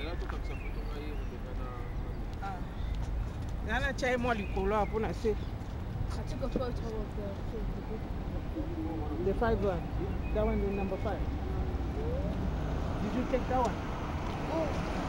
Nana chai molly cola upon I say I took a photo of the 5 one. That one is number 5. Did you take that one? Oh.